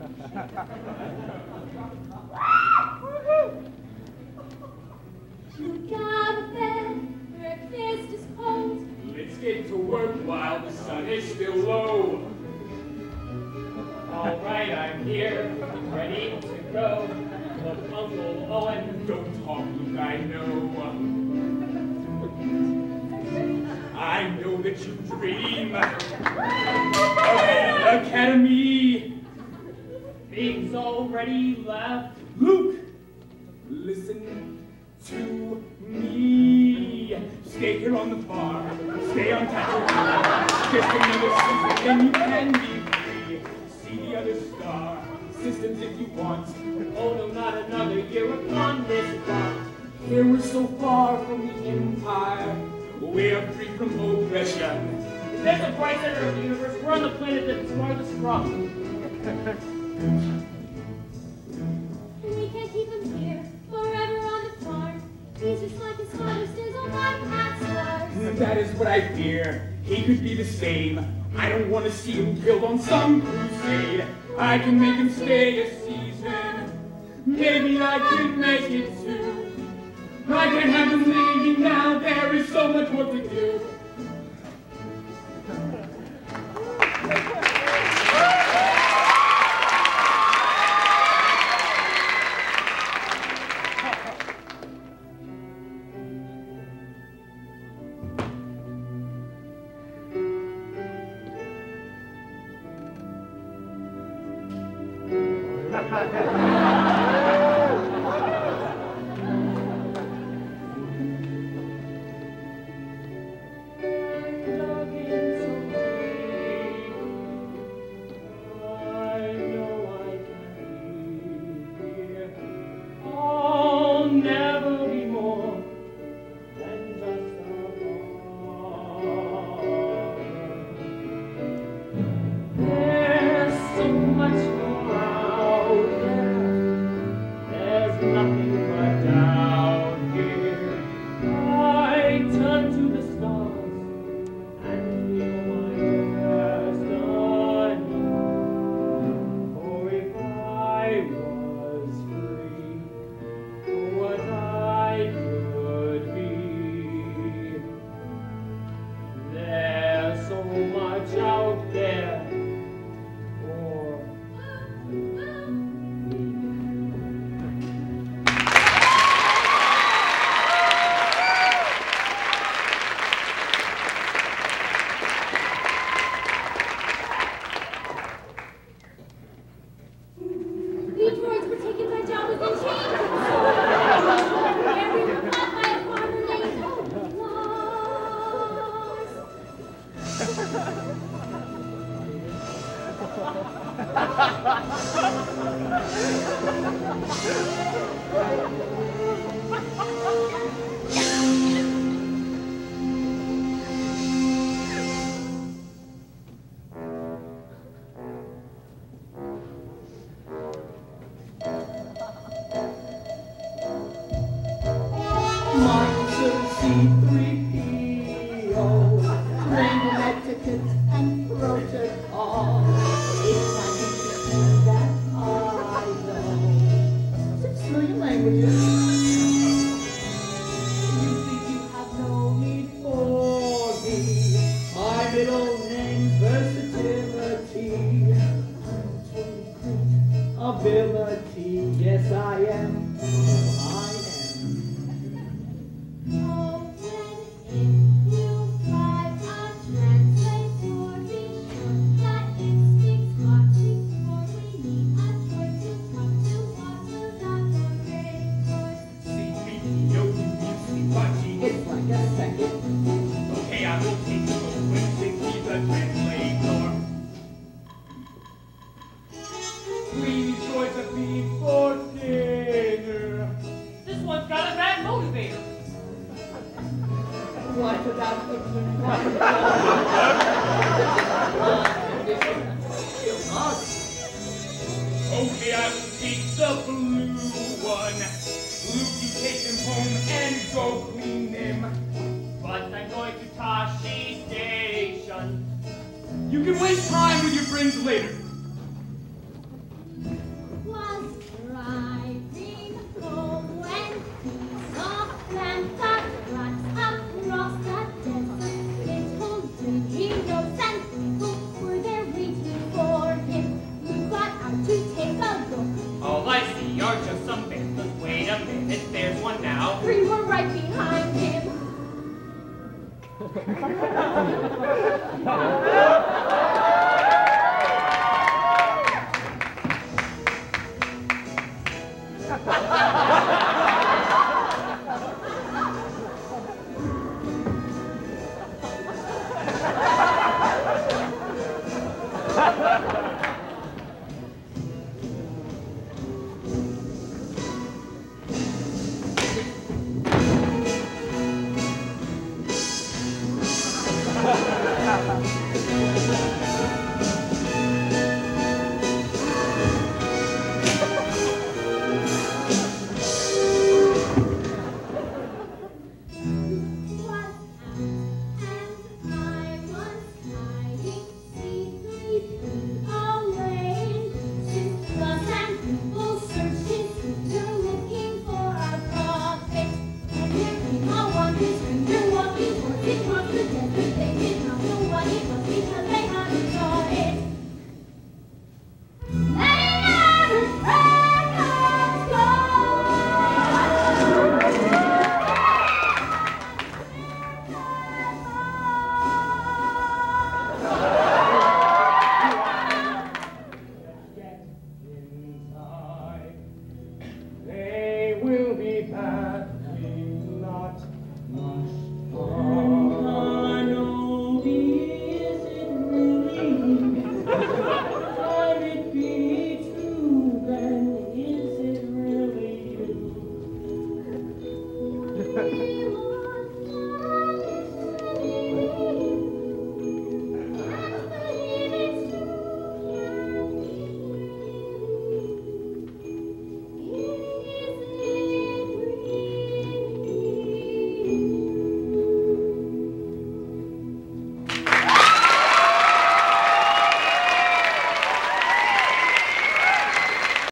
You got a bed, breakfast is cold. Let's get to work while the sun is still low. All right, I'm here, ready to go. Look, Uncle Owen, don't talk, Luke, I know. I know that you dream of an academy. Big's already left. Luke, listen to me. Stay here on the farm. Stay on Tatooine. Just another season, then you can be free. See the other star. Systems if you want. Oh no, not another year upon this rock. Here we're so far from the Empire. We are free from oppression. If there's a bright center of the universe, we're on the planet that's farthest from. We can't keep him here forever on the farm. He's just like his father Stizzle back at stars. That is what I fear. He could be the same. I don't want to see him killed on some crusade. I can make him stay a season. Maybe I can make it too. I can't have him leaving now. There is so much work to do. We will